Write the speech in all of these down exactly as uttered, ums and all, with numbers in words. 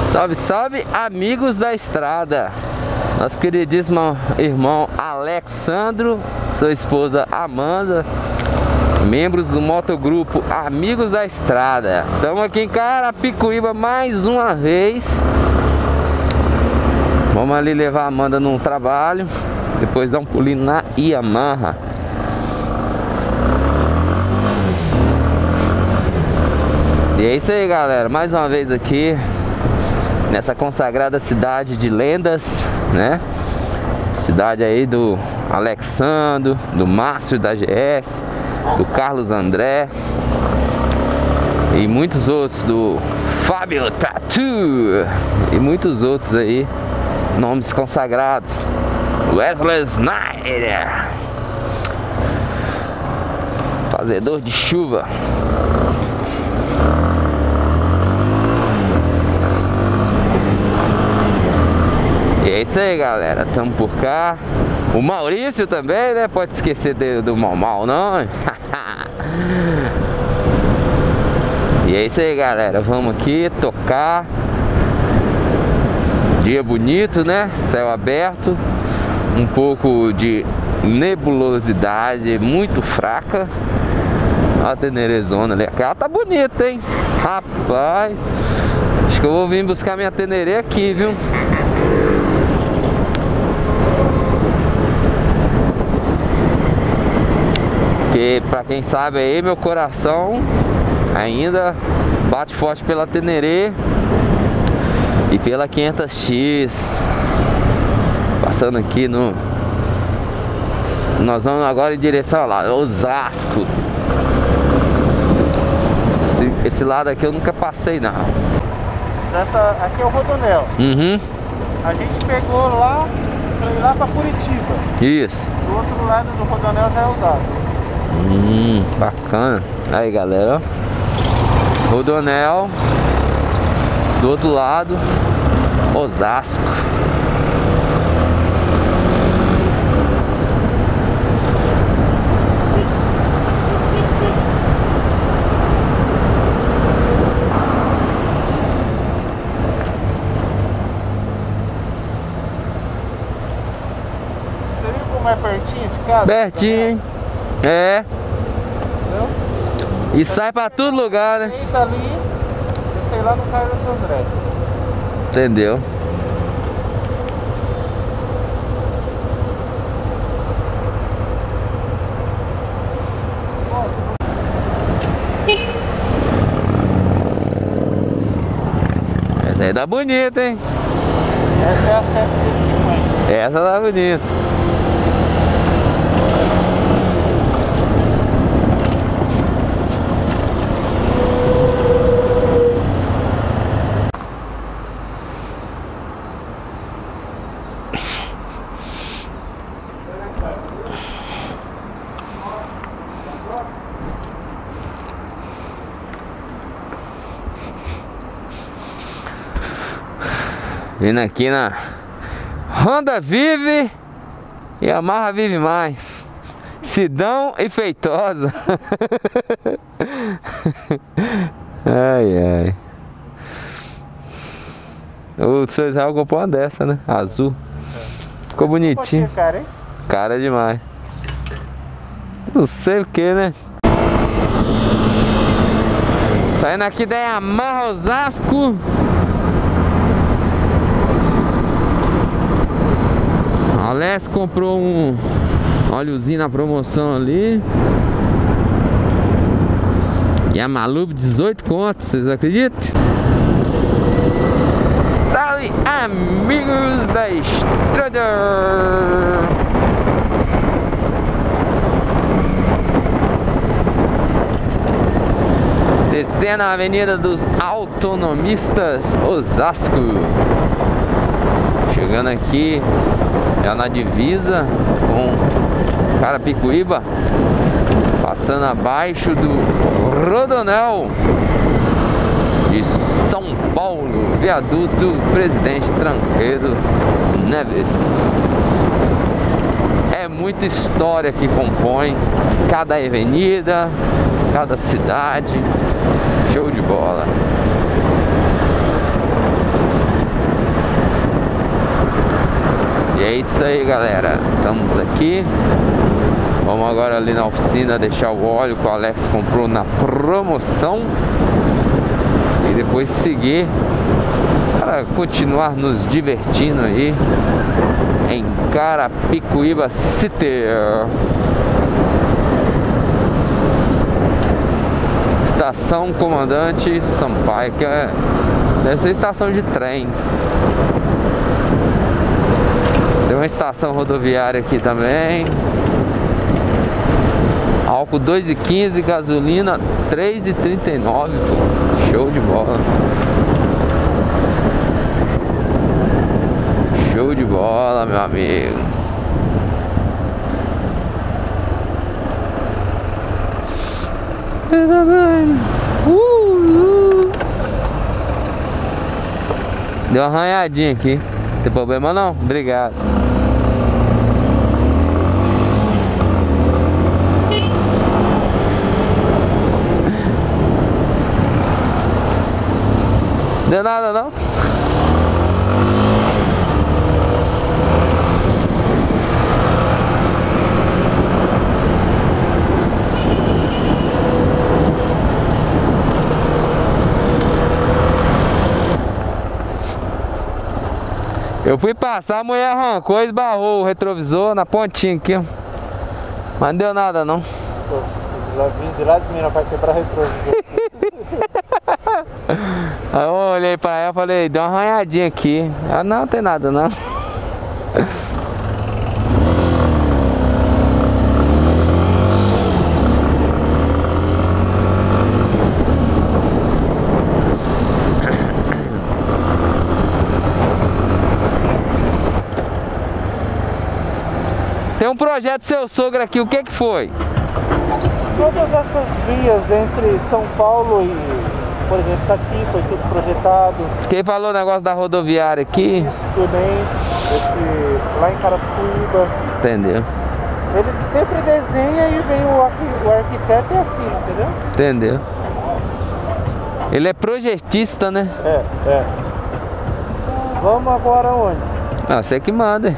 Salve, salve, amigos da estrada. Nosso queridíssimo irmão Alexandro, sua esposa Amanda, membros do motogrupo Amigos da Estrada. Estamos aqui em Carapicuíba mais uma vez. Vamos ali levar a Amanda num trabalho, depois dar um pulinho na Yamaha. E é isso aí, galera, mais uma vez aqui nessa consagrada cidade de lendas, né? Cidade aí do Alexandro, do Márcio da G S, do Carlos André e muitos outros, do Fábio Tattoo e muitos outros aí, nomes consagrados. Wesley Snyder, fazedor de chuva. E é isso aí, galera, tamo por cá. O Maurício também, né? Pode esquecer de, do Mal Mal, não. E é isso aí, galera, vamos aqui tocar. Dia bonito, né? Céu aberto. Um pouco de nebulosidade muito fraca. Olha a tenerezona ali. Ela tá bonita, hein? Rapaz, acho que eu vou vir buscar minha tenerê aqui, viu? Porque, pra quem sabe aí, meu coração ainda bate forte pela Tenerê e pela quinhentos X. Passando aqui no... Nós vamos agora em direção lá, Osasco. Esse, esse lado aqui eu nunca passei, não. Essa, aqui é o Rodonel. Uhum. A gente pegou lá pra ir lá pra Curitiba. Isso. Do outro lado do Rodonel já é Osasco. Hum, bacana. Aí, galera, ó. Rodonel. Do outro lado, Osasco. Você viu como é pertinho de casa? Pertinho, é. Entendeu? E sai pra todo lugar, né? Deita ali, eu sei lá no Carlos André. Entendeu? Essa aí tá bonita, hein? Essa é a setecentos e cinquenta. Essa tá bonita. Vindo aqui na Honda Vive e Yamaha Vive Mais, Sidão e Feitosa. Ai, ai. O seu Israel comprou uma dessa, né? Azul. Ficou bonitinho. Cara, hein? Cara demais. Não sei o que, né? Saindo aqui da Yamaha Osasco. Alex comprou um óleozinho na promoção ali. E a Malub dezoito contos, vocês acreditam? Salve, amigos da estrada! Descendo a Avenida dos Autonomistas, Osasco. Chegando aqui já na divisa com Carapicuíba, passando abaixo do Rodonel de São Paulo, viaduto Presidente Tranqueiro Neves. É muita história que compõe cada avenida, cada cidade. Show de bola. é isso aí, galera. Estamos aqui. Vamos agora ali na oficina deixar o óleo que o Alex comprou na promoção. E depois seguir para continuar nos divertindo aí em Carapicuíba City. Estação Comandante Sampaio, que é, deve ser estação de trem. Tem uma estação rodoviária aqui também. Álcool dois e quinze, gasolina três e trinta e nove, pô. Show de bola. Show de bola, meu amigo. Uh, uh. Deu uma arranhadinha aqui. Não tem problema não? Obrigado. Deu nada não? Eu fui passar, a mulher arrancou e esbarrou o retrovisor na pontinha aqui, ó. Mas não deu nada não. Pô, já vim de lá de Minas para quebrar retrovisor. Aí eu olhei pra ela e falei, deu uma arranhadinha aqui. Ela, não, não tem nada não. Tem um projeto do seu sogro aqui, o que que foi? Todas essas vias entre São Paulo e, por exemplo, isso aqui foi tudo projetado. Quem falou o negócio da rodoviária aqui? Isso também, esse, lá em Carapicuíba. Entendeu? Ele sempre desenha e vem o, arqui, o arquiteto é assim, entendeu? Entendeu? Ele é projetista, né? É, é. Vamos agora onde? Ah, você que manda.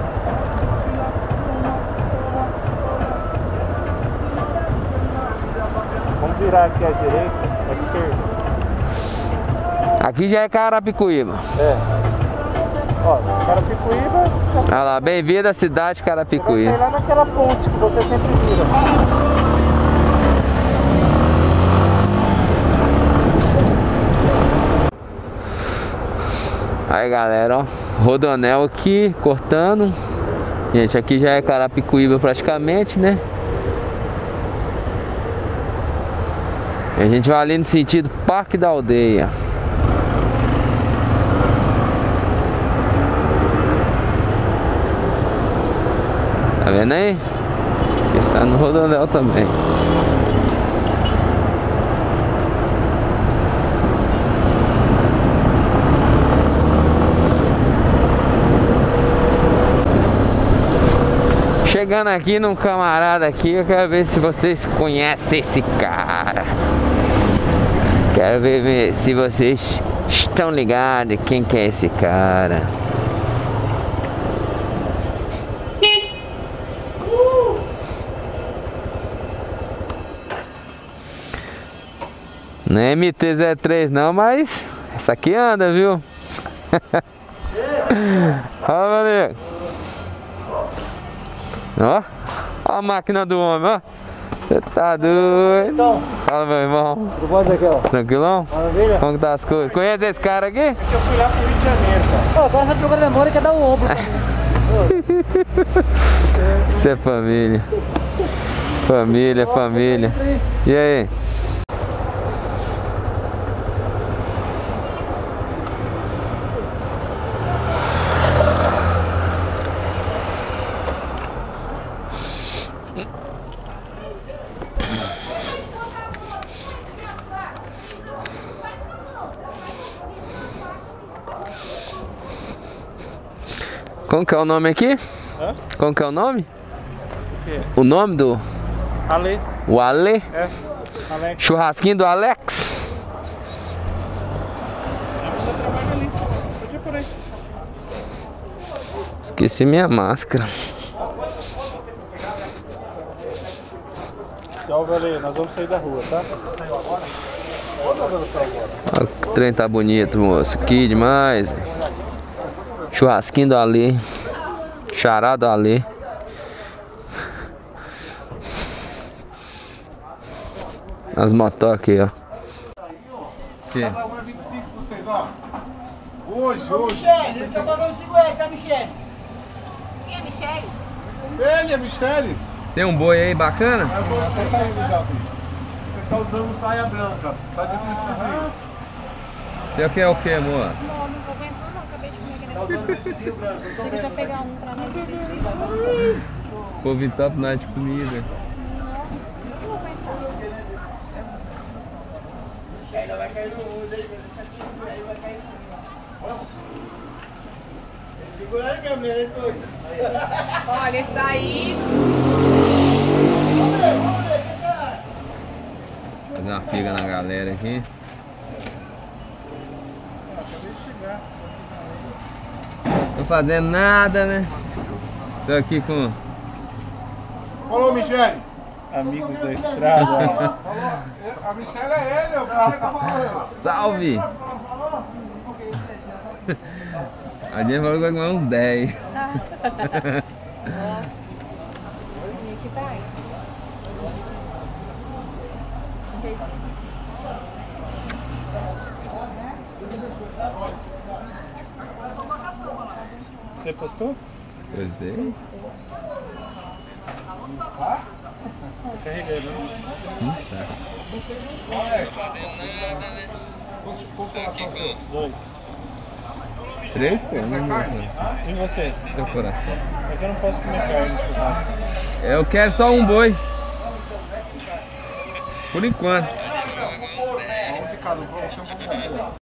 Vamos virar aqui à direita, à esquerda. Aqui já é Carapicuíba. É. Ó, Carapicuíba. Olha lá, bem-vindo à cidade de Carapicuíba. Você vai lá naquela ponte que você sempre vira. Aí galera, ó, Rodonel aqui, cortando. Gente, aqui já é Carapicuíba praticamente, né? E a gente vai ali no sentido Parque da Aldeia. Tá vendo aí? Está no Rodonel também. Chegando aqui num camarada aqui, eu quero ver se vocês conhecem esse cara. Quero ver se vocês estão ligados quem que é esse cara. Não é M T zero três não, mas essa aqui anda, viu? Ó, meu amigo. Ó, ó a máquina do homem, ó. Você tá doido? Então, fala, meu irmão. tudo bom, Ezequiel? Tranquilão? Maravilha? Como que tá as coisas? Conhece esse cara aqui? É que eu fui lá pro Rio de Janeiro, cara. Oh, agora você pegou a memória e quer dar um ombro pra mim. Isso é família. Família, família. E aí? Como que é o nome aqui? Hã? Como que é o nome? O quê? O nome do... Ale. O Ale? É. Alex. Churrasquinho do Alex? A bunda trabalha ali. Podia por aí. Esqueci minha máscara. Salve ali, nós vamos sair da rua, tá? Você saiu agora? Ou nós vamos sair agora? O trem tá bonito, moço. Que demais. Churrasquinho do Alê. Chará do Alê. As motos aqui, ó. Que? vinte e cinco pra vocês, ó. Hoje, hoje. Michele, ele tá pagando cinquenta, tá, Michele? Quem é Michele? Ele, a Michele. Tem um boi aí bacana? Eu vou até sair já. Você tá usando saia branca. Tá difícil de Você quer o que, moço? Não, não tô aguentando não, acabei de comer aquele negócio. Você quiser pegar um pra nós dividir? Povo top nós de comida. Não, não vou aguentar. Ela vai cair no mundo aí, aí vai cair no mundo. Segura aí, meu menino, é doido. Olha, esse daí... Vamos ver, vamos ver, que cara. Fazer uma figa na galera aqui. Tô fazendo nada, né? Tô aqui com... Falou, Michele. Amigos da estrada. A Michele é ele, o cara tá falando. Salve! A gente falou que vai comer uns dez. Que tá aí. Você postou? Gostei. Tá? Carregando. Hum, tá. Tô fazendo nada, né? Tô aqui com... Dois. Três, pô? Não, não, E você? Teu coração. É que eu não posso comer carne no churrasco. Eu quero só um boi. Por enquanto. Um de cada um, vamos chamar.